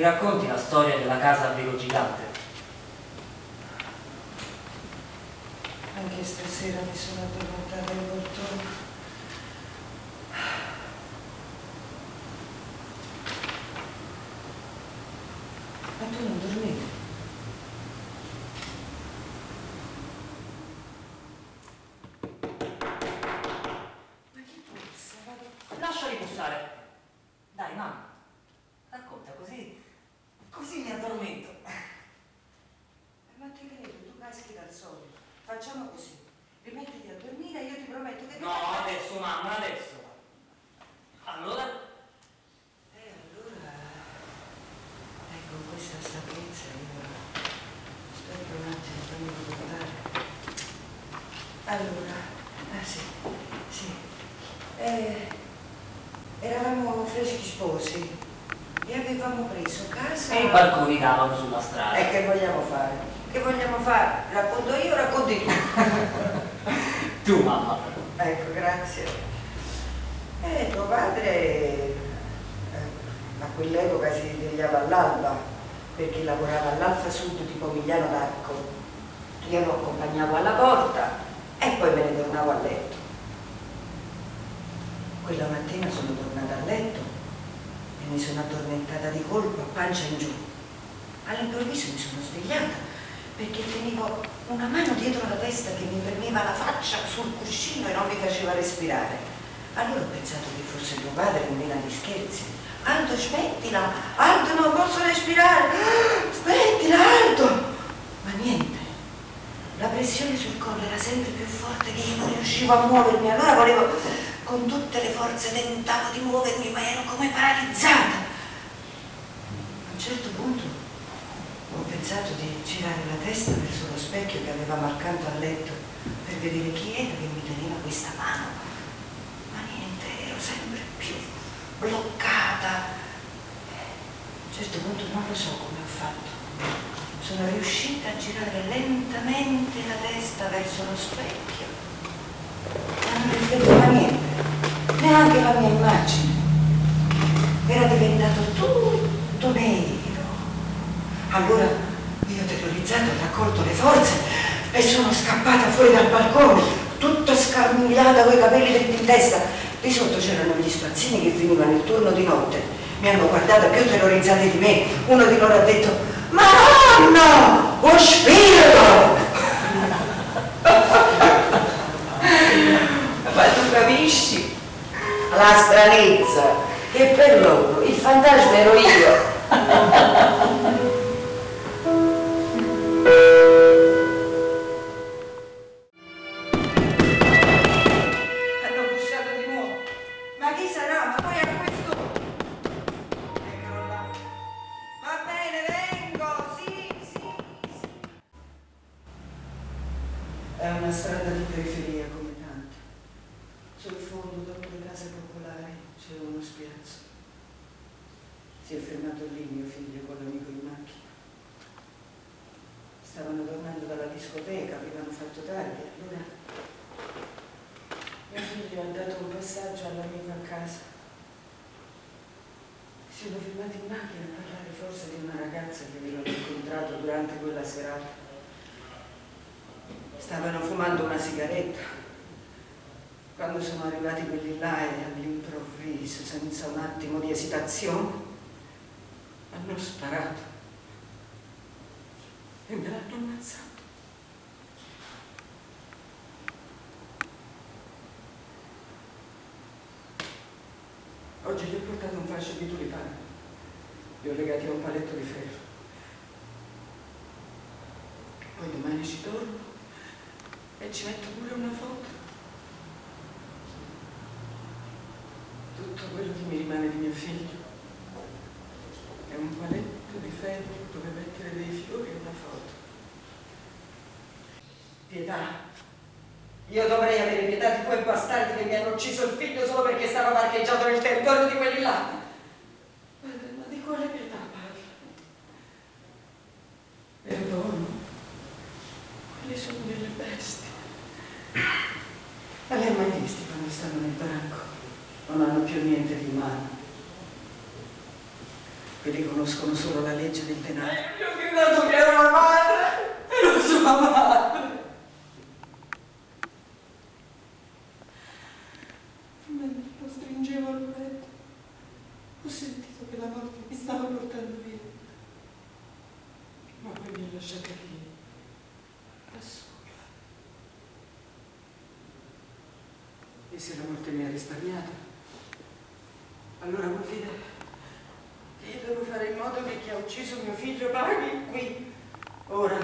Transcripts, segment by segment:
racconti la storia della casa a velo gigante? Anche stasera mi sono addormentata in poltrona. Ma tu non dormivi? Ma che puzza? Lasciali bussare. Dai, mamma. Racconta così mi addormento. Ma ti credo, tu caschi dal sole. Facciamo così. Rimettiti a dormire e io ti prometto che... No, adesso, mamma, adesso. Allora? Allora... con questa stanchezza io... Aspetta un attimo, fammi ricordare. Allora... sì. Eravamo freschi sposi e avevamo preso casa... E i balconi davano sulla strada. E che vogliamo fare? Che vogliamo fare? Racconto io o racconti tu? Tu, mamma. Ecco, grazie. Tuo padre a quell'epoca si svegliava all'alba perché lavorava all'Alfa Sud di Pomigliano d'Arco. Io lo accompagnavo alla porta e poi me ne tornavo a letto. Quella mattina sono tornata a letto e mi sono addormentata di colpo a pancia in giù. All'improvviso mi sono svegliata perché tenevo una mano dietro la testa che mi premeva la faccia sul cuscino e non mi faceva respirare. Allora ho pensato che fosse tuo padre in vena di scherzi. Aldo, smettila! Aldo, non posso respirare! Smettila, Aldo! Ma niente. La pressione sul collo era sempre più forte che io non riuscivo a muovermi. Allora volevo, con tutte le forze tentavo di muovermi, ma ero come paralizzata. A un certo punto ho pensato di girare la testa verso lo specchio che avevamo accanto al letto per vedere chi era che mi teneva questa mano. Ma niente, ero sempre più bloccata. A un certo punto non lo so come ho fatto. Sono riuscita a girare lentamente la testa verso lo specchio. Ma non rifletteva niente, neanche la mia immagine. Era diventato tutto nero. Allora io terrorizzata ho raccolto le forze e sono scappata fuori dal balcone, tutta scarmigliata coi capelli dritti in testa. Di sotto c'erano gli spazzini che finivano il turno di notte. Mi hanno guardata più terrorizzate di me. Uno di loro ha detto: "Madonna, lo spirito!" Ma tu capisci? La stranezza, che per loro il fantasma ero io. Hanno bussato di nuovo. Ma chi sarà? Ma poi a questo... Eccolo là. Va bene, vengo, sì. È una strada di periferia come tante. Sul fondo, dopo le case popolari, c'è uno spiazzo. Si è fermato lì mio figlio con l'amico in macchina. Stavano tornando dalla discoteca, avevano fatto tardi, allora mio figlio ha dato un passaggio all'amico a casa. Si sono fermati in macchina a parlare forse di una ragazza che avevano incontrato durante quella serata. Stavano fumando una sigaretta quando sono arrivati quelli là e all'improvviso, senza un attimo di esitazione, hanno sparato e me l'hanno ammazzato. Oggi gli ho portato un fascio di tulipani, li ho legati a un paletto di ferro. Poi domani ci torno e ci metto pure una foto. Tutto quello che mi rimane di mio figlio è un paletto di ferro dove mettere dei fiori e una foto. Pietà. Io dovrei avere pietà di quei bastardi che mi hanno ucciso il figlio solo perché stava parcheggiato nel territorio di quelli là. Ma di quale pietà parla? Perdono. Quelli sono delle bestie. Ma li hai mai visti quando stanno nel branco? Non hanno più niente di umano. Quelli conoscono solo la legge del denaro. Io ho gridato che ero la madre, ero sua madre. Mentre lo stringevo al petto, ho sentito che la morte mi stava portando via. Ma poi mi ha lasciata lì, da sola. E se la morte mi ha risparmiata, allora vuol dire che io devo fare in modo che chi ha ucciso mio figlio paghi qui, ora.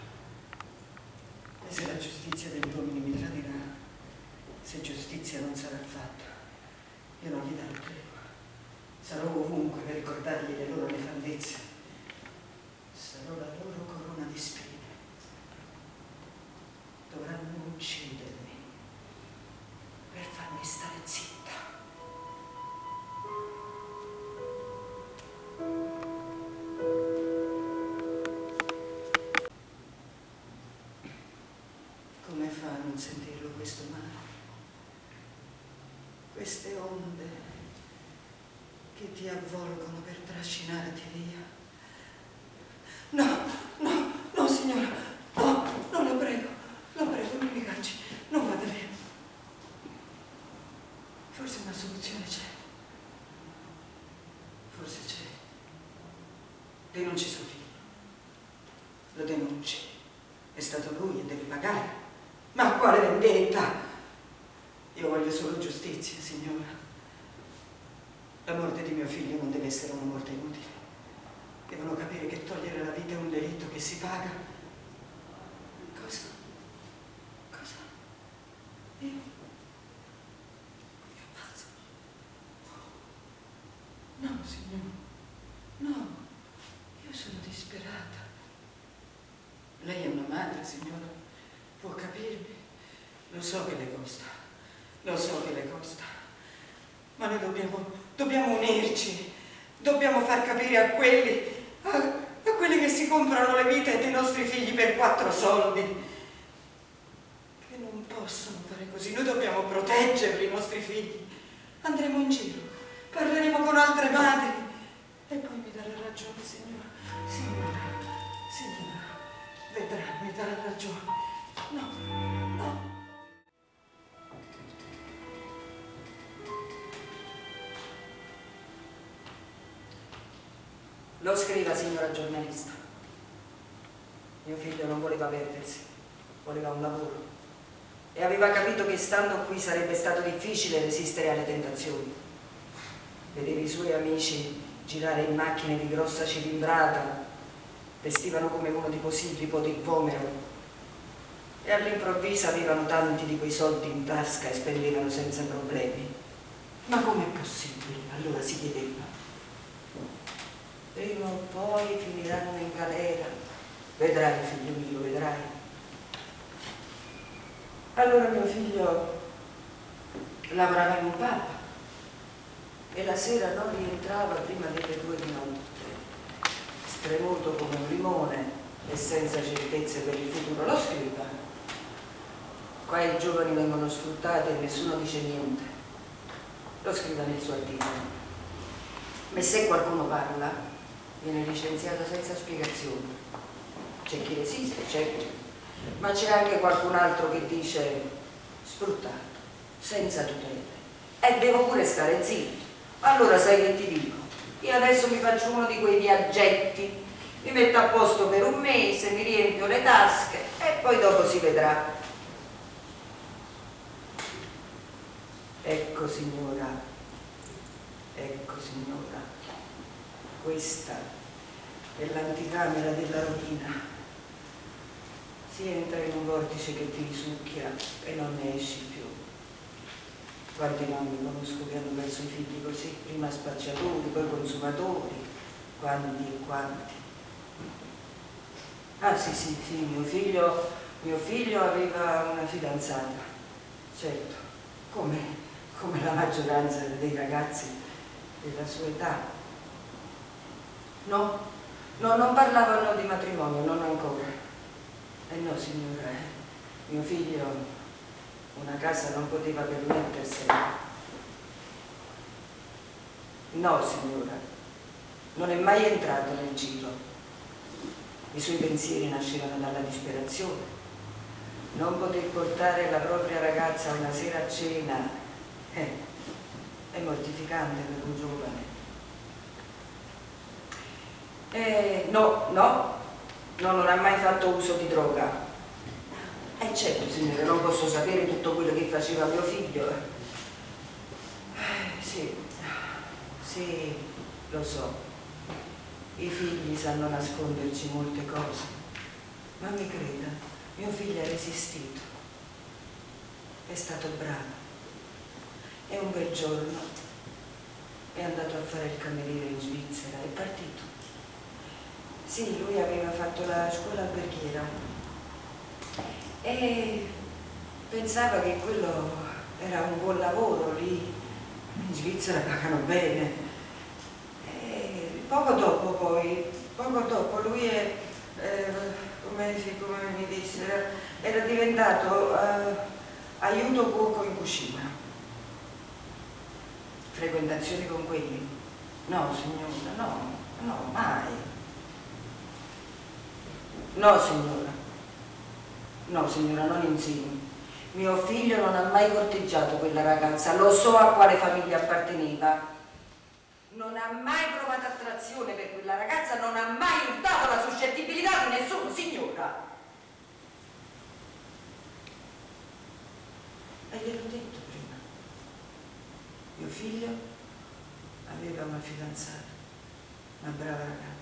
E se la giustizia degli uomini mi tradirà, se giustizia non sarà fatta, io non gli darò tregua. Sarò ovunque per ricordargli le loro nefandezze. Sarò la loro corona di spine. Dovranno uccidermi per farmi stare zitta. Come fa a non sentirlo questo mare? Queste onde che ti avvolgono per trascinarti via. No, no, no, signora, no, no, la prego, non mi cacci, non vada via. Forse una soluzione c'è. Forse c'è. Denunci suo figlio. Lo denunci. È stato lui e deve pagare. Ma quale vendetta? Io voglio solo giustizia, signora. La morte di mio figlio non deve essere una morte inutile. Devono capire che togliere la vita è un delitto che si paga. Cosa? Cosa? Io pazzo? No, signora. No. Io sono disperata. Lei è una madre, signora. Può capirmi. Lo so che le costa. Lo so che le costa. Ma noi dobbiamo unirci. Dobbiamo far capire a quelli che si comprano le vite dei nostri figli per 4 soldi che non possono fare così. Noi dobbiamo proteggerli, i nostri figli. Andremo in giro, parleremo con altre madri e poi mi darà ragione, signora. Signora, vedrà, mi darà ragione. No, no. Lo scriva, signora giornalista. Mio figlio non voleva perdersi, voleva un lavoro e aveva capito che stando qui sarebbe stato difficile resistere alle tentazioni. Vedeva i suoi amici girare in macchine di grossa cilindrata, vestivano come uno tipo Sidripo di Vomero e all'improvviso avevano tanti di quei soldi in tasca e spendevano senza problemi. Ma com'è possibile? Allora si chiedeva. Prima o poi finiranno in galera. Vedrai, figlio mio, vedrai. Allora mio figlio lavorava in un pub e la sera non rientrava prima delle 2 di notte, stremuto come un limone e senza certezze per il futuro. Lo scriva. Qua i giovani vengono sfruttati e nessuno dice niente. Lo scriva nel suo articolo. Ma se qualcuno parla, viene licenziato senza spiegazioni. C'è chi resiste, certo, ma c'è anche qualcun altro che dice sfruttato, senza tutele. E devo pure stare zitto. Allora sai che ti dico? Io adesso mi faccio uno di quei viaggetti, mi metto a posto per un mese, mi riempio le tasche e poi dopo si vedrà. Ecco signora, questa è l'anticamera della rovina. Si entra in un vortice che ti risucchia e non ne esci più. Quanti nonni conosco che hanno perso i figli così, prima spacciatori, poi consumatori, quanti e quanti. Ah sì, mio figlio aveva una fidanzata, certo, come la maggioranza dei ragazzi della sua età. No, non parlavano di matrimonio, non ancora. No, signora, mio figlio una casa non poteva permettersela. No, signora, non è mai entrato nel giro. I suoi pensieri nascevano dalla disperazione. Non poter portare la propria ragazza una sera a cena è mortificante per un giovane. No, non ha mai fatto uso di droga. Certo, signore, non posso sapere tutto quello che faceva mio figlio. Sì, lo so. I figli sanno nasconderci molte cose. Ma mi creda, mio figlio ha resistito. È stato bravo. E un bel giorno è andato a fare il cameriere in Svizzera, è partito. Sì, lui aveva fatto la scuola alberghiera e pensava che quello era un buon lavoro, lì in Svizzera pagano bene. E poco dopo lui è, come mi disse, era diventato aiuto cuoco in cucina. Frequentazioni con quelli? No, signora, no, mai. No, signora, non insinui. Mio figlio non ha mai corteggiato quella ragazza, lo so a quale famiglia apparteneva. Non ha mai provato attrazione per quella ragazza, non ha mai urtato la suscettibilità di nessuno, signora. E gliel'ho detto prima. Mio figlio aveva una fidanzata, una brava ragazza.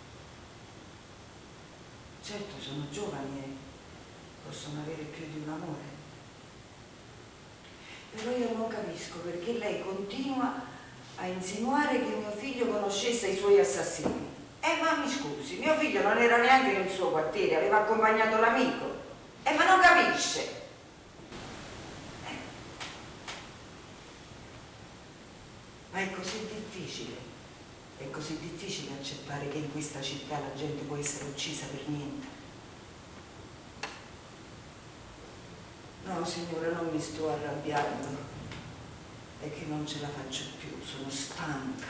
Certo, sono giovani e possono avere più di un amore. Però io non capisco perché lei continua a insinuare che mio figlio conoscesse i suoi assassini. Ma mi scusi, mio figlio non era neanche nel suo quartiere, aveva accompagnato l'amico. Ma non capisce. Ma è così difficile accettare che in questa città la gente può essere uccisa per niente. No, signora, non mi sto arrabbiando, è che non ce la faccio più, sono stanca.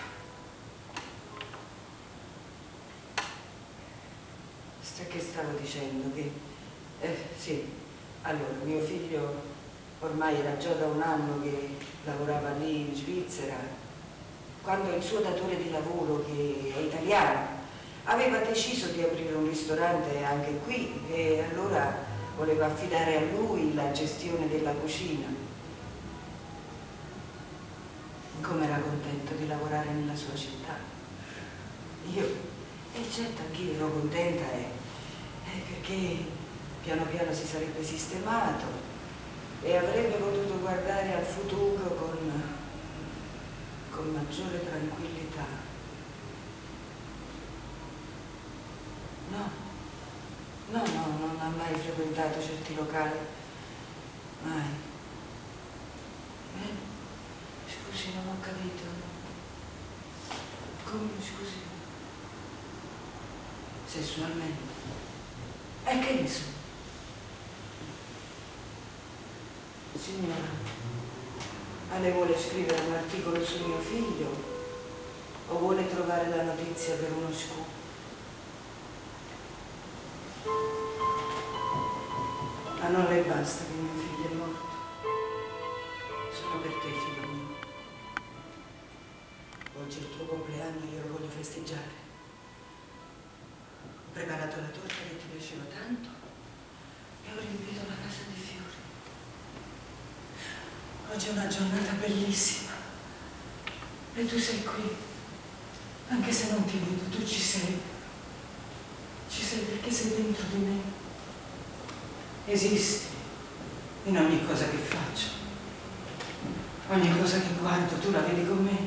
Che stavo dicendo? Sì, allora, mio figlio ormai era già da un anno che lavorava lì in Svizzera, quando il suo datore di lavoro, che è italiano, aveva deciso di aprire un ristorante anche qui e allora voleva affidare a lui la gestione della cucina. Come era contento di lavorare nella sua città. Certo, anch'io ero contenta perché piano piano si sarebbe sistemato e avrebbe potuto guardare al futuro con maggiore tranquillità. No, non ha mai frequentato certi locali, mai. Scusi, non ho capito. Come, scusi? Sessualmente? Che ne so? Signora, lei vuole scrivere un articolo su mio figlio o vuole trovare la notizia per uno scoop? Ma non le basta che mio figlio è morto? Sono per te, figlio mio. Oggi è il tuo compleanno e io lo voglio festeggiare. Ho preparato la torta che ti piaceva tanto e ho riempito la casa di fiori. Oggi è una giornata bellissima e tu sei qui, anche se non ti vedo, tu ci sei. Ci sei perché sei dentro di me. Esisti in ogni cosa che faccio, ogni cosa che guardo, tu la vedi con me.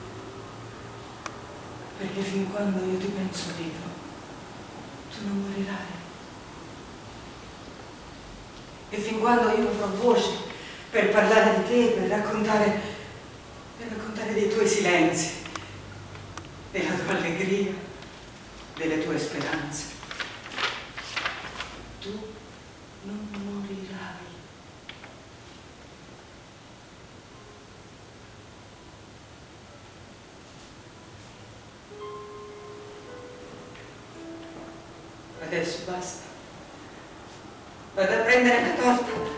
Perché fin quando io ti penso vivo, tu non morirai. E fin quando io avrò voce per parlare di te, per raccontare dei tuoi silenzi, della tua allegria, delle tue speranze, tu non morirai. Adesso basta. Vado a prendere la torta